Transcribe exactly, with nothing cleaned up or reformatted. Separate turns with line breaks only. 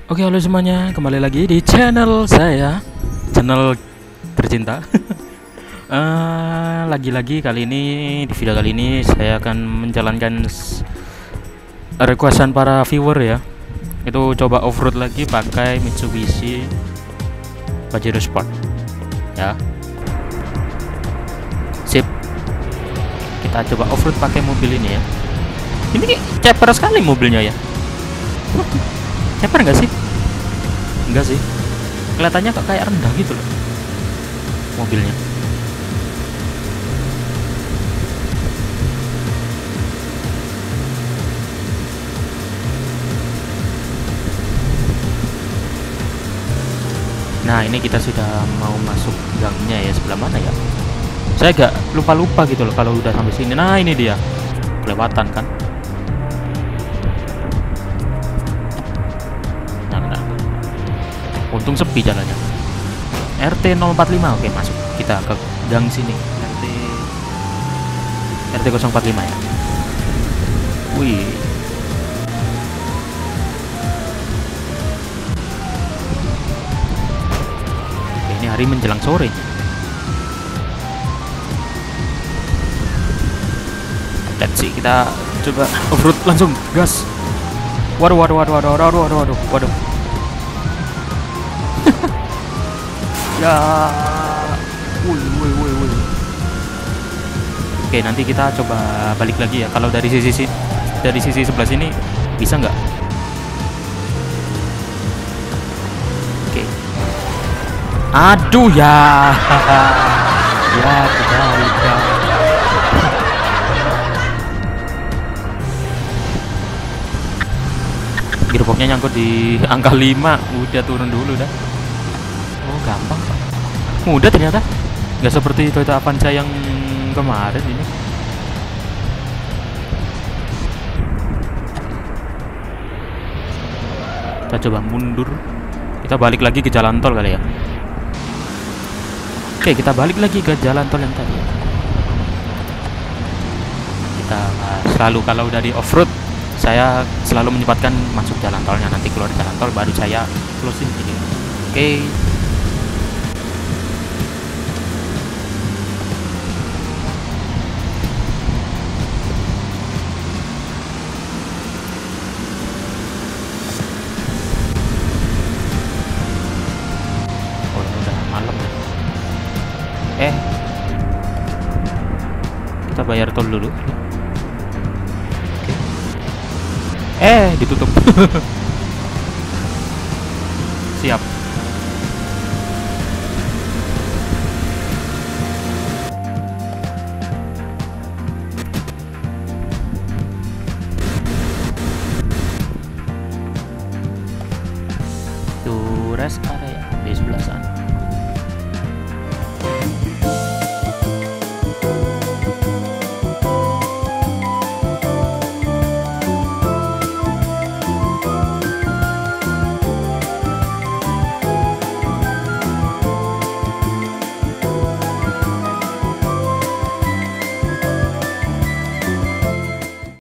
Oke, halo semuanya, kembali lagi di channel saya, channel tercinta. Eh, Lagi-lagi kali ini, di video kali ini saya akan menjalankan s- requestan para viewer ya. Itu coba off-road lagi pakai Mitsubishi Pajero Sport. Ya, sip. Kita coba off-road pakai mobil ini ya. Ini ceper sekali mobilnya ya. Ceper nggak sih? Enggak sih. Kelihatannya kok kayak rendah gitu loh mobilnya. Nah, ini kita sudah mau masuk gangnya ya, sebelah mana ya? Saya agak lupa-lupa gitu loh kalau udah sampai sini. Nah, ini dia. Kelewatan kan? Nah, nah. Untung sepi jalannya. R T nol empat lima. Oke, masuk. Kita ke gang sini. R T R T nol empat lima ya. Wih. Oke, ini hari menjelang sore. Let's see, kita coba off-road langsung gas. Waduh, waduh, waduh, waduh, waduh, waduh, waduh, waduh. Ya, woi, woi, woi, woi. Oke, nanti kita coba balik lagi ya. Kalau dari sisi si- dari sisi sebelah sini bisa nggak? Oke. Aduh ya, ya kebalik. Gearboxnya nyangkut di angka lima, udah turun dulu dah. Oh, gampang Pak. Mudah ternyata. Nggak seperti Toyota Avanza yang kemarin ini. Kita coba mundur. Kita balik lagi ke jalan tol kali ya. Oke, kita balik lagi ke jalan tol yang tadi. Kita uh, selalu kalau dari off-road, saya selalu menyempatkan masuk jalan tolnya. Nanti keluar jalan tol baru saya closing video. Oke. Oh, ini udah malam ya. Eh, kita bayar tol dulu. Eh, ditutup. Siap. Tuh rest area.